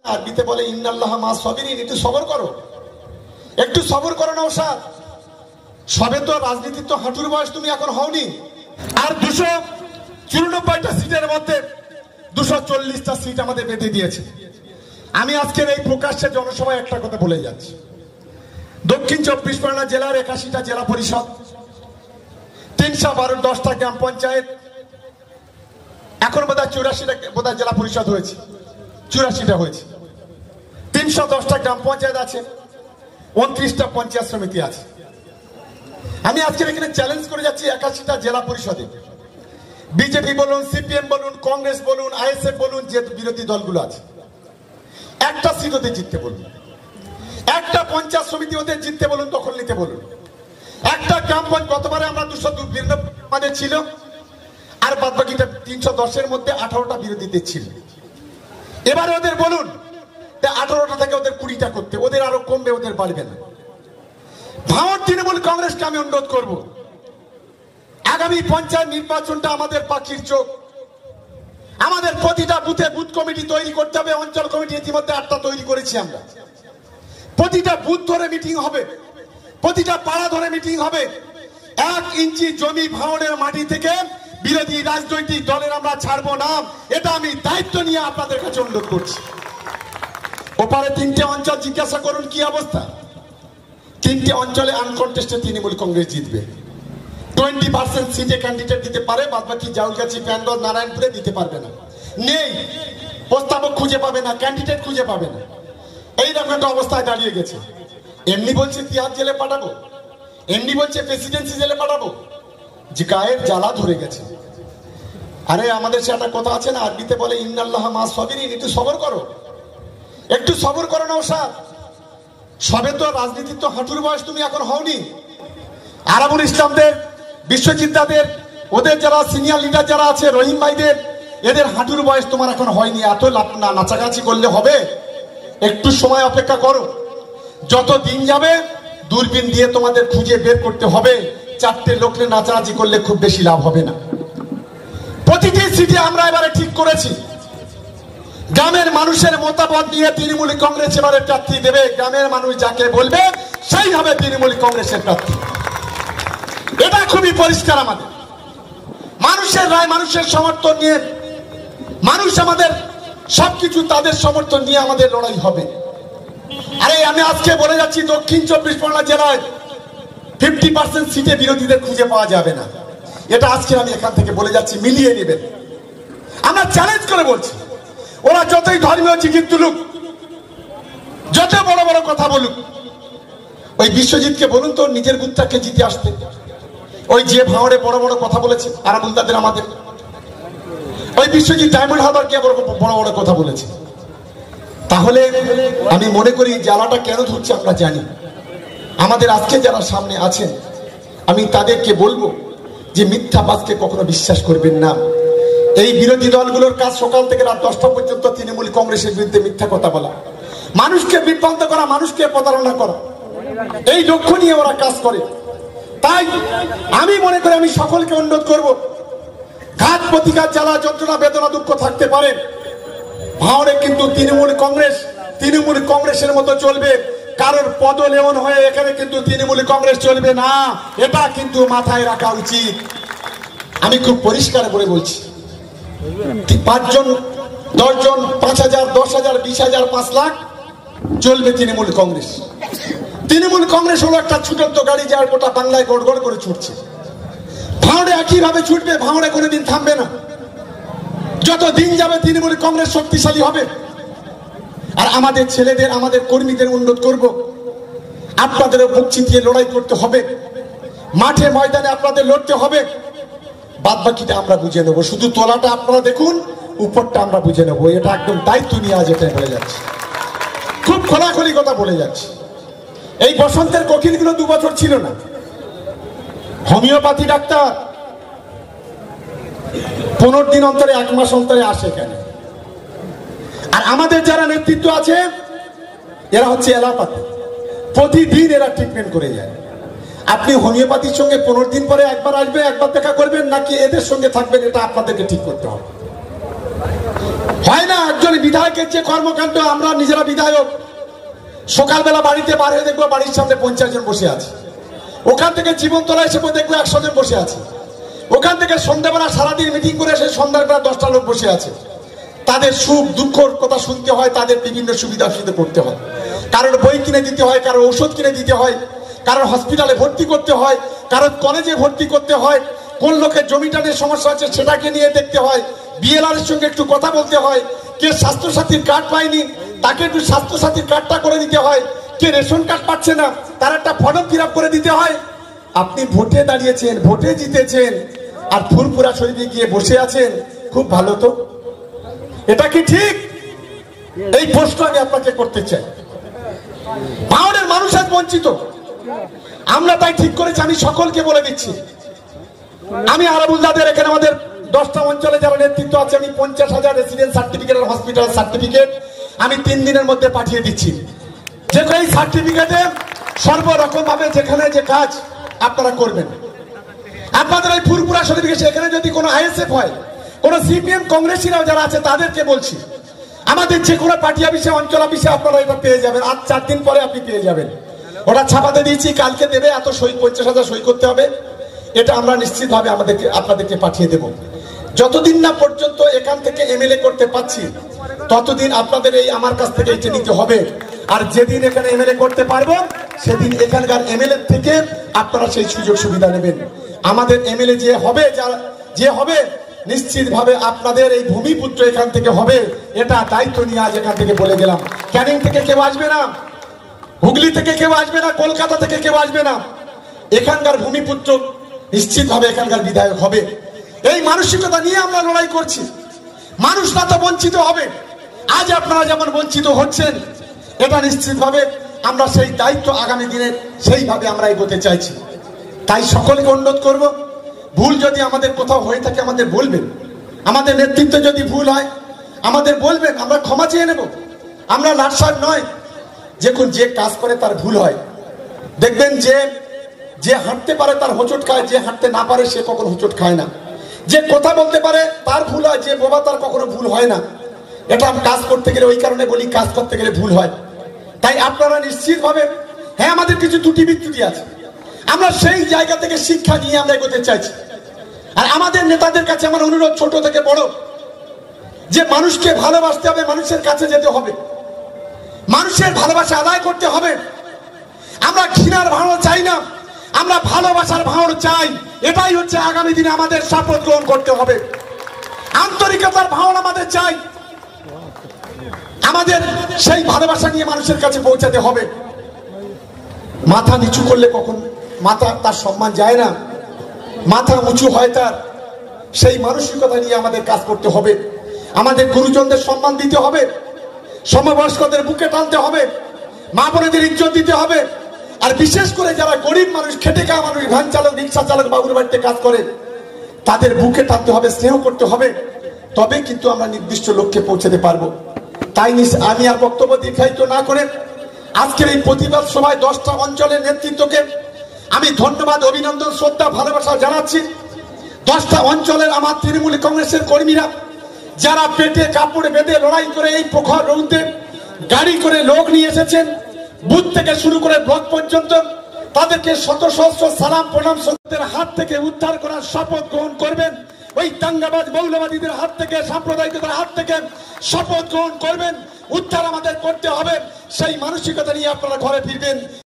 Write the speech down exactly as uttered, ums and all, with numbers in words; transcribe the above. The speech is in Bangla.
আরবিতে বলে ইন্নাল্লাহা মা সাবিরিন, একটু সবর করো, একটু সবর করো না। ওসাদ সবে তো রাজনীতির তো হাঁটুর বয়স তুমি এখন হওনি। আর দুশো চুরানব্বইটা সিটের মধ্যে দুশো চল্লিশটা সিট আমাদের বেঁধে দিয়েছে। আমি আজকের এই প্রকাশ্যে জনসভায় একটা কথা বলে যাচ্ছি, দক্ষিণ চব্বিশ পরগনা জেলার একাশিটা জেলা পরিষদ, তিনশো বারো দশটা গ্রাম পঞ্চায়েত, এখন বোধহয় চুরাশিটা বোধহয় জেলা পরিষদ হয়েছে, চুরাশিটা হয়েছে, তিনশো দশটা গ্রাম পঞ্চায়েত আছে, উনত্রিশটা পঞ্চায়েত সমিতি আছে। আমি আজকের এখানে চ্যালেঞ্জ করে যাচ্ছি একাশিটা জেলা পরিষদে বিজেপি বলুন, সিপিএম বলুন, কংগ্রেস বলুন, আইএসএফ বলুন, যে বিরোধী দলগুলো আছে, একটা সিট ওদের জিততে বলুন, একটা পঞ্চায়েত সমিতি ওদের জিততে বলুন, দখল নিতে বলুন, একটা গ্রাম পঞ্চায়েত। গতবারে আমরা দুশো মানে ছিল, আর বাদ বাকিটা তিনশো দশের মধ্যে আঠারোটা বিরোধীদের ছিল। এবারে ওদের বলুন আঠারোটা থেকে ওদের কুড়িটা করতে, ওদের আরো কমবে, ওদের বাড়বে না। ভারত তৃণমূল কংগ্রেসকে আমি অনুরোধ করব, আগামী পঞ্চায়েত নির্বাচনটা আমাদের পাখির চোখ, আমাদের প্রতিটা বুথে বুথ কমিটি তৈরি করতে হবে। অঞ্চল কমিটি ইতিমধ্যে আটটা তৈরি করেছি আমরা। প্রতিটা বুথ ধরে মিটিং হবে, প্রতিটা পাড়া ধরে মিটিং হবে। এক ইঞ্চি জমি ভাঙনের মাটি থেকে বিরোধী রাজনৈতিক দলের আমরা ছাড়বো না, এটা আমি দায়িত্ব নিয়ে আপনাদের কাছে অনুরোধ করছি। ওপারে তিনটে অঞ্চল জিজ্ঞাসা করুন কি অবস্থা, তিনটে অঞ্চলে আনকন্টেস্টেড তৃণমূল কংগ্রেস জিতবে। টোয়েন্টি পার্সেন্ট সিটে ক্যান্ডিডেট দিতে পারে, বাদ বাকি জাউলগাছি, প্যান্ডল, নারায়ণপুরে দিতে পারবে না, নেই, প্রস্তাবক খুঁজে পাবে না, ক্যান্ডিডেট খুঁজে পাবে না। এইরকম একটা অবস্থায় দাঁড়িয়ে গেছে। এমনি বলছে তিহার জেলে পাঠাবো, এমনি বলছে প্রেসিডেন্সি জেলে পাঠাবো, যে গায়ের জ্বালা ধরে গেছে। আরে আমাদের সে একটা কথা আছে না, আরবিতে বলে ইন্নাল্লাহা মা সাবিরিন, একটু সবর করো, একটু সবর করো না। ওসাদ সবে তো রাজনীতির তো হাঁটুর বয়স তুমি এখন হওনি। আরাবুল ইসলামদের, বিশ্বজিৎদাদের, ওদের যারা সিনিয়র লিডার যারা আছে, রহিম ভাইদের, এদের হাঁটুর বয়স তোমার এখন হয়নি। এত না নাচাকাছি করলে হবে, একটু সময় অপেক্ষা করো। যত দিন যাবে দূরবীন দিয়ে তোমাদের খুঁজে বের করতে হবে। চারটে লোককে নাচানাচি করলে খুব বেশি লাভ হবে না। প্রতিটি সিটে আমরা এবারে ঠিক করেছি, গ্রামের মানুষের মতামত নিয়ে তৃণমূল কংগ্রেস এবারে প্রার্থী দেবে। গ্রামের মানুষ যাকে বলবে সেই হবে তৃণমূল কংগ্রেসের প্রার্থী। এটা খুবই পরিষ্কার। আমাদের মানুষের রায়, মানুষের সমর্থন নিয়ে, মানুষ আমাদের সবকিছু, তাদের সমর্থন নিয়ে আমাদের লড়াই হবে। আরে আমি আজকে বলে যাচ্ছি, দক্ষিণ চব্বিশ পরগনা জেলায় ফিফটি পার্সেন্ট সিটে বিরোধীদের খুঁজে পাওয়া যাবে না। এটা আজকে আমি এখান থেকে বলে যাচ্ছি, মিলিয়ে নেবেন। আমরা চ্যালেঞ্জ করে বলছি, ওরা যতই ধর্মীয় জিকির তুলুক, যত বড় বড় কথা বলুক, ওই বিশ্বজিৎকে বলুন তো নিজের বুথটাকে জিতে আসতে। ওই যে ভাঙড়ে বড় বড় কথা বলেছে আরামুলদাদের, আমাদের ওই বিশ্বজিৎ ডায়মন্ড হারবারকে বড় বড় কথা বলেছে। তাহলে আমি মনে করি জ্বালাটা কেন ধরছে আমরা জানি। আমাদের আজকে যারা সামনে আছেন, আমি তাদেরকে বলবো যে মিথ্যাবাদকে কখনো বিশ্বাস করবেন না। এই বিরোধী দলগুলোর কাজ সকাল থেকে রাত দশটা পর্যন্ত তৃণমূল কংগ্রেসের বিরুদ্ধে মিথ্যা কথা বলা, মানুষকে বিভ্রান্ত করা, মানুষকে প্রতারণা করা, এই লক্ষ্য নিয়ে ওরা কাজ করে। তাই আমি মনে করি, আমি সকলকে অনুরোধ করব, ঘাত প্রতিঘাত, জ্বালা যন্ত্রণা, বেদনা, দুঃখ থাকতে পারে, ভাঙড়ে কিন্তু তৃণমূল কংগ্রেস তৃণমূল কংগ্রেসের মতো চলবে। কারোর পদলেহন হয়ে এখানে কিন্তু তৃণমূল কংগ্রেস চলবে না, এটা কিন্তু মাথায় রাখা উচিত। আমি খুব পরিষ্কার করে বলছি, পাঁচজন, দশজন, পাঁচ হাজার, দশ হাজার, বিশ হাজার, পাঁচ লাখ চলবে তৃণমূল কংগ্রেস। তৃণমূল কংগ্রেস হলো একটা ছুটন্ত গাড়ি, যার গোটা বাংলায় গড় গড় করে ছুটছে। ভাঙড়ে একইভাবে ছুটবে, ভাঙড়ে কোনোদিন থামবে না। যত দিন যাবে তৃণমূল কংগ্রেস শক্তিশালী হবে। আর আমাদের ছেলেদের, আমাদের কর্মীদের অনুরোধ করব, আপনাদেরও বুক চিতিয়ে লড়াই করতে হবে, মাঠে ময়দানে আপনাদের লড়তে হবে। বাদ বাকিটা আমরা বুঝে নেবো, শুধু তোলাটা আপনারা দেখুন, উপরটা আমরা বুঝে নেবো। এটা একদম দায়িত্ব নিয়ে আজ এটাই বলে যাচ্ছে, খুব খোলাখুলি কথা বলে যাচ্ছে। এই বসন্তের কোকিলগুলো দু বছর ছিল না। হোমিওপ্যাথি ডাক্তার পনেরো দিন অন্তরে, এক মাস অন্তরে আসে কেন? আর আমাদের যারা নেতৃত্ব আছে, এরা হচ্ছে এলাপাতি, প্রতিদিন এরা ট্রিটমেন্ট করে যায়। আপনি হোমিওপ্যাথির সঙ্গে পনেরো দিন পরে একবার আসবে, একবার দেখা করবেন, নাকি এদের সঙ্গে থাকবেন, এটা আপনাদেরকে ঠিক করতে হবে। হয় না একজন বিধায়কের যে কর্মকাণ্ড, আমরা নিজেরা বিধায়ক, সকালবেলা বাড়িতে বার হয়ে দেখবো বাড়ির সামনে পঞ্চাশ জন বসে আছে, ওখান থেকে জীবনতলা এসে দেখবো একশো জন বসে আছে, ওখান থেকে সন্ধ্যাবেলা সারাদিন মিটিং করে এসে সন্ধ্যার বেলা দশটা লোক বসে আছে। তাদের সুখ দুঃখর কথা শুনতে হয়, তাদের বিভিন্ন সুবিধা অসুবিধা করতে হয়, কারোর বই কিনে দিতে হয়, কারোর ওষুধ কিনে দিতে হয়, কারোর হসপিটালে ভর্তি করতে হয়, কারোর কলেজে ভর্তি করতে হয়, কোন লোকের জমিটা নিয়ে সমস্যা আছে সেটাকে নিয়ে দেখতে হয়, বিএলআর এর সঙ্গে একটু কথা বলতে হয়, কে স্বাস্থ্যসাথীর কার্ড পায়নি তাকে একটু স্বাস্থ্যসাথীর কার্ডটা করে দিতে হয়, কে রেশন কার্ড পাচ্ছে না তার একটা ফর্ম ফিল আপ করে দিতে হয়। আপনি ভোটে দাঁড়িয়েছেন, ভোটে জিতেছেন, আর ফুরফুরা শরীরে গিয়ে বসে আছেন, খুব ভালো তো? এটা কি ঠিক? এই প্রশ্ন আমি আপনাকে করতে চাই। ভাঙড়ের মানুষ আজ বঞ্চিত, আমরা তাই ঠিক করেছি, আমি সকলকে বলে দিচ্ছি, আমি আরাবুলদাদের এখানে আমাদের দশটা অঞ্চলে যারা নেতৃত্ব আছে, আমি পঞ্চাশ হাজার রেসিডেন্ট সার্টিফিকেট আর হসপিটাল সার্টিফিকেট আমি তিন দিনের মধ্যে পাঠিয়ে দিচ্ছি। যে এই সার্টিফিকেটে সর্বরকম ভাবে যেখানে যে কাজ আপনারা করবেন, আপনাদের এই ফুরফুরা শরীফ এখানে যদি কোনো আইএসএফ হয়, কোনো সিপিএম কংগ্রেসীরাও যারা আছে তাদেরকে বলছি, আমাদের যে কোনো পার্টি অফিসে অঞ্চল অফিসে আপনারা এটা পেয়ে যাবেন, আজ চার দিন পরে আপনি পেয়ে যাবেন। ওটা ছাপাতে দিয়েছি, কালকে দেবে, এত সই পঞ্চাশ হাজার সই করতে হবে, এটা আমরা নিশ্চিতভাবে আমাদেরকে আপনাদেরকে পাঠিয়ে দেব। যতদিন না পর্যন্ত এখান থেকে এমএলএ করতে পারছি ততদিন আপনাদের এই আমার কাছ থেকে এটা নিতে হবে, আর যেদিন এখানে এমএলএ করতে পারবো সেদিন এখানকার এমএলএ থেকে আপনারা সেই সুযোগ সুবিধা নেবেন। আমাদের এমএলএ যে হবে, যে হবে নিশ্চিতভাবে আপনাদের এই ভূমিপুত্র এখান থেকে হবে, এটা দায়িত্ব নিয়ে আজ এখান থেকে বলে গেলাম। ক্যানিং থেকে কেউ আসবে না, হুগলি থেকে কেউ আসবে না, কলকাতা থেকে কেউ আসবে না, এখানকার ভূমিপুত্র নিশ্চিতভাবে এখানকার বিধায়ক হবে। এই মানসিকতা নিয়ে আমরা লড়াই করছি। মানুষ না তো বঞ্চিত হবে, আজ আপনারা যেমন বঞ্চিত হচ্ছেন, এটা নিশ্চিতভাবে আমরা সেই দায়িত্ব আগামী দিনে সেইভাবে আমরা এগোতে চাইছি। তাই সকলকে অনুরোধ করব, ভুল যদি আমাদের কোথাও হয়ে থাকে আমাদের বলবেন, আমাদের নেতৃত্বে যদি ভুল হয় আমাদের বলবেন, আমরা ক্ষমা চেয়ে নেব। আমরা লাটসার নয়, যে কোন যে কাজ করে তার ভুল হয়। দেখবেন যে যে হাঁটতে পারে তার হোঁচট খায়, যে হাঁটতে না পারে সে কখনো হোঁচট খায় না। যে কথা বলতে পারে তার ভুল হয়, যে বোবা তার কখনো ভুল হয় না। এটা কাজ করতে গেলে ওই কারণে বলি, কাজ করতে গেলে ভুল হয়। তাই আপনারা নিশ্চিতভাবে, হ্যাঁ আমাদের কিছু ত্রুটি বিচ্যুতি আছে, আমরা সেই জায়গা থেকে শিক্ষা নিয়ে আমরা এগোতে চাইছি। আর আমাদের নেতাদের কাছে আমার অনুরোধ, ছোট থেকে বড়, যে মানুষকে ভালোবাসতে হবে, মানুষের কাছে যেতে হবে, মানুষের ভালোবাসা আদায় করতে হবে। আমরা ঘৃণার ভাঙড় চাই না, আমরা ভালোবাসার ভাঙড় চাই। এটাই হচ্ছে আগামী দিনে আমাদের শপথ গ্রহণ করতে হবে। আন্তরিকতার ভাঙড় আমাদের চাই, আমাদের সেই ভালোবাসা নিয়ে মানুষের কাছে পৌঁছাতে হবে। মাথা নিচু করলে কখন মাথা তার সম্মান যায় না, মাথা উঁচু হয় তার। সেই মানসিকতা নিয়ে আমাদের কাজ করতে হবে। আমাদের গুরুজনদের সম্মান দিতে হবে, সমবয়স্কদের বুকে টানতে হবে, মা বোনেদের ইজ্জত দিতে হবে। আর বিশেষ করে যারা গরিব মানুষ, খেটে খাওয়া মানুষ, ভ্যান চালক, রিক্সা চালক, বাবুর বাড়িতে কাজ করে, তাদের বুকে টানতে হবে, স্নেহ করতে হবে, তবে কিন্তু আমরা নির্দিষ্ট লক্ষ্যে পৌঁছাতে পারবো। তাই আমি আর বক্তব্য দীর্ঘায়িত না করে আজকের এই প্রতিবাদ সভায় দশটা অঞ্চলের নেতৃত্বকে আমি ধন্যবাদ, অভিনন্দন, শ্রদ্ধা, ভালোবাসা জানাচ্ছি। দশটা অঞ্চলের আমার তৃণমূল কংগ্রেসের কর্মীরা যারা পেটে কাপড় বেঁধে লড়াই করে এই প্রখর রৌদ্রে গাড়ি করে লোক নিয়ে এসেছেন, বুথ থেকে শুরু করে ব্লক পর্যন্ত, তাদেরকে শত সহস্র সালাম প্রণাম সত্যের হাত থেকে উদ্ধার করার শপথ গ্রহণ করবেন। ওই দাঙ্গাবাজ মৌলবাদীদের হাত থেকে, সাম্প্রদায়িকতার হাত থেকে শপথ গ্রহণ করবেন। উদ্ধার আমাদের করতে হবে, সেই মানসিকতা নিয়ে আপনারা ঘরে ফিরবেন।